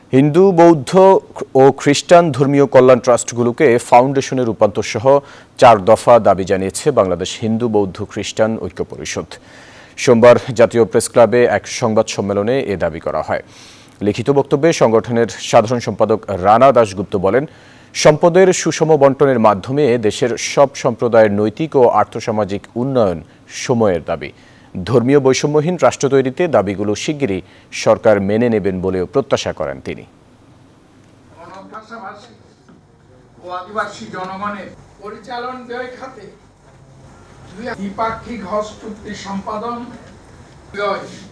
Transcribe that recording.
হিন্দু বৌদ্ধ ও খ্রিস্টান ধর্মীয় কল্যাণ ট্রাস্টগুলোকে ফাউন্ডেশনে রূপান্তর সহ 4 দফা দাবি জানিয়েছে বাংলাদেশ হিন্দু বৌদ্ধ খ্রিস্টান ঐক্য পরিষদ। সোমবার জাতীয় প্রেস ক্লাবে এক সংবাদ সম্মেলনে এ দাবি করা হয়। লিখিত বক্তব্যে সংগঠনের সাধারণ সম্পাদক রানা দাশগুপ্ত বলেন, সম্পদের সুষম বণ্টনের মাধ্যমে দেশের সব সম্প্রদায়ের নৈতিক ও আর্থসামাজিক উন্নয়ন সময়ের দাবি। ধর্মীয় বৈষম্যহীন রাষ্ট্র তৈরিতে দাবিগুলো শিগগিরই সরকার মেনে নেবেন বলেও প্রত্যাশা করেন তিনি। আদিবাসী জনগণের পরিচালন ব্যয় খাতে দ্বিপাক্ষিক হজ চুক্তি সম্পাদন ব্যয়